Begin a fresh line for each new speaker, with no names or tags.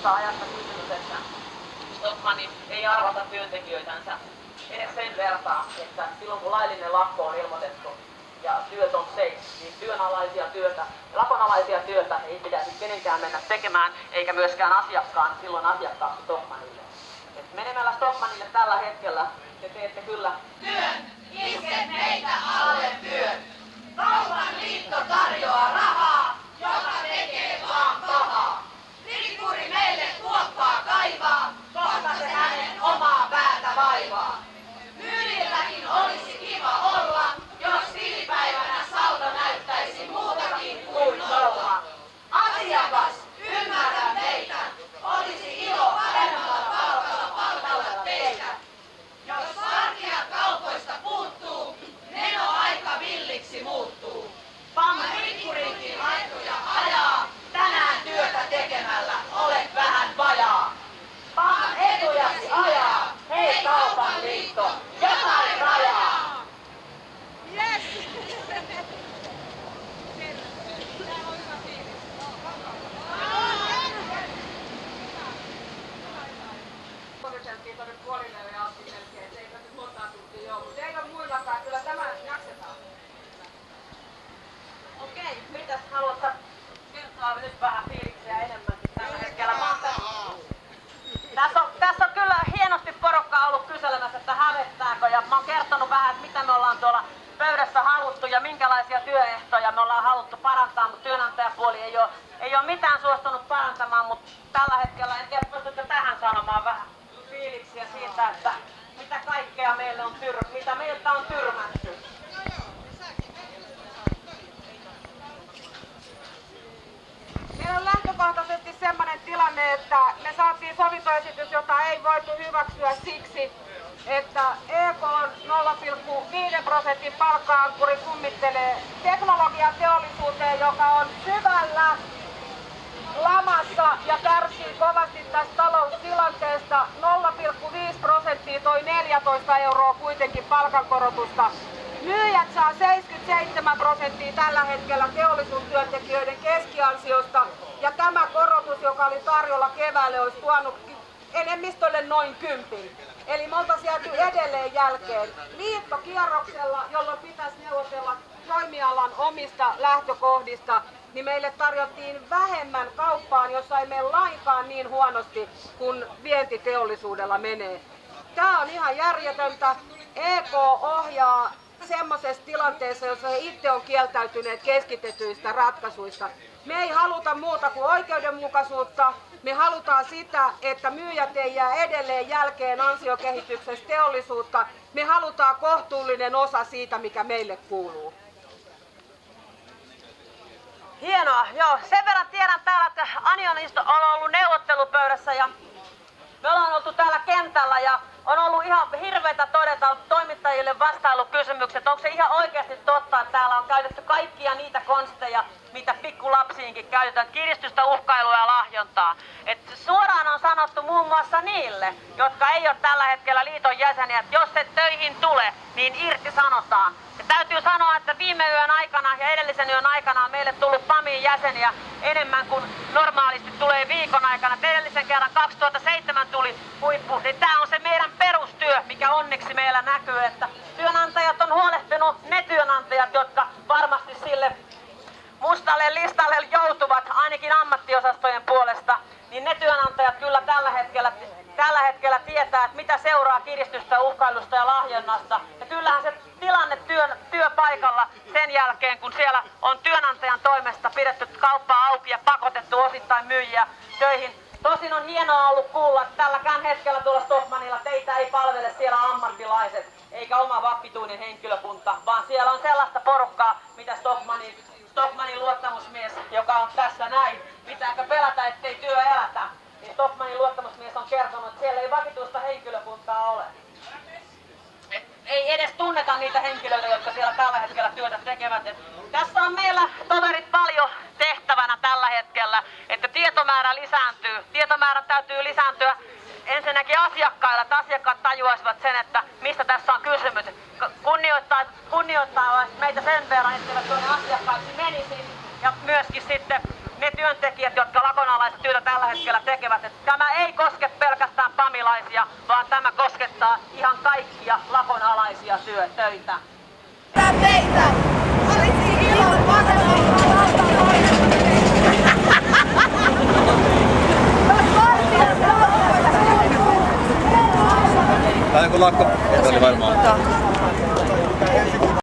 tuossa ajassa kysymys, että Stockmann ei arvota työntekijöitänsä edes sen vertaa, että silloin kun laillinen lakko on ilmoitettu ja työt on seis, niin lakonalaisia työtä ei pitäisi kenenkään mennä tekemään, eikä myöskään asiakkaan silloin asiakkaaksi Stockmannille. Et menemällä Stockmannille tällä hetkellä te teette kyllä
työn, isket meitä alle työn. Kaupan liitto tarjoaa rahaa, joka tekee vaan pahaa. Rikuri meille kuoppaa kaivaa, koska se hänen omaa päätä vaivaa. Myyjilläkin olisi kiva olla, jos tilipäivänä saldo näyttäisi muutakin kuin nolla. Asiakas, ymmärrä meitä, olisi ilo paremmalla palkalla palkalla teitä. Jos vartijat kaupoista puuttuu, menoaika villiksi muuttuu. Pamma rikkurinkin laittoja ajaa, tänään työtä tekemällä olet vähän vajaa. Pamma etujasi ajaa, hei kaupan liitto, jotain rajaa. Yes!
Koketeltiin tuonne puolille ja asti melkein, että eipä nyt montaa tuntia ole, mutta eikö muillakaan, kyllä tämä jaksetaan.
okei, mitäs haluatko kertoa nyt vähän fiiliksiä enemmänkin tällä hetkellä? Tässä on kyllä hienosti porukka ollut kyselemässä, että hävettääkö, ja mä oon kertonut vähän, että mitä me ollaan tuolla pöydässä haluttu ja minkälaisia työehtoja me ollaan haluttu parantaa, mutta työnantajapuoli ei ole mitään suostunut parantamaan, mutta tällä hetkellä en tiedä, pystytte tähän sanomaan vähän fiiliksiä siitä, että mitä kaikkea meille on mitä meiltä on tyrmätty.
Meillä on lähtökohtaisesti sellainen tilanne, että me saatiin sovintoesitys, jota ei voitu hyväksyä siksi, että EK on 0,5% palkka-ankkuri kummittelee teknologiateollisuuteen, joka on syvällä lamassa ja kärsii kovasti tästä taloustilanteesta. 0,5% toi 14 € kuitenkin palkankorotusta. Myyjät saa 77% tällä hetkellä teollisuustyöntekijöiden keskiansiosta, ja tämä korotus, joka oli tarjolla keväälle, olisi tuonut enemmistölle noin 10. Eli me oltaisiin jääty edelleen jälkeen liittokierroksella, jolloin pitäisi neuvotella toimialan omista lähtökohdista, niin meille tarjottiin vähemmän kauppaan, jossa ei mene lainkaan niin huonosti kuin vientiteollisuudella menee. Tämä on ihan järjetöntä. EK ohjaa semmoisessa tilanteessa, jossa he itse on kieltäytyneet keskitetyistä ratkaisuista. Me ei haluta muuta kuin oikeudenmukaisuutta. Me halutaan sitä, että myyjät ei jää edelleen jälkeen ansiokehityksestä teollisuutta. Me halutaan kohtuullinen osa siitä, mikä meille kuuluu.
Hienoa, joo. Sen verran tiedän täällä, että Anionista on ollut neuvottelupöydässä ja me ollaan oltu täällä kentällä ja on ollut ihan hirveätä todeta toimittajille vastailukysymykset. Onko se ihan oikeasti totta, että täällä on käytetty kaikkia niitä konsteja, mitä pikkulapsiinkin käytetään, kiristystä, uhkailua ja lahjontaa. Et suoraan on sanottu muun muassa niille, jotka ei ole tällä hetkellä liiton jäseniä, että jos et töihin tule, niin irtisanotaan. Ja täytyy sanoa, että viime yön aikana ja edellisen yön aikana on meille tullut PAMin jäseniä enemmän kuin normaalisti tulee viikon aikana. Edellisen kerran 2007 tuli huippu, niin tämä on se meidän perustyö, mikä onneksi meillä näkyy, että työnantajat on huolehtinut ne työnantajat, jotka varmasti sille mustalle listalle joutuvat ainakin ammattiosastojen puolesta, niin ne työnantajat kyllä tällä hetkellä tietää, että mitä seuraa kiristystä, uhkailusta ja lahjonnasta. Ja kyllähän se tilanne työpaikalla sen jälkeen, kun siellä on työnantajan toimesta pidetty kauppaa auki ja pakotettu osittain myyjiä töihin. Tosin on hienoa ollut kuulla, että tälläkään hetkellä tuolla Stockmannilla teitä ei palvele siellä ammattilaiset eikä oma vakituinen henkilökunta, vaan siellä on sellaista porukkaa, mitä Stockmannin luottamusmies, joka on tässä näin, pitääkö pelätä, ettei työ elätä, niin Stockmannin luottamusmies on kertonut, että siellä ei vakituista henkilökuntaa ole. Ei edes tunneta niitä henkilöitä, jotka siellä tällä hetkellä työtä tekevät. Tässä on meillä toverit paljon tehtävänä tällä hetkellä, että tietomäärä lisääntyy. Tietomäärän täytyy lisääntyä ensinnäkin asiakkailla, että asiakkaat tajuaisivat sen, että mistä tässä on kysymys. Kunnioittaa meitä sen verran, etteivät tuonne asiakkaiksi menisi. Ja myöskin sitten ne työntekijät, jotka lakonalaiset työtä tällä hetkellä tekevät. Että tämä ei koske pelkästään pamilaisia, vaan tämä koskettaa ihan kaikkia lakonalaisia töitä.
Meitä olisi ilo
Tää on joku lakko. Varmaan.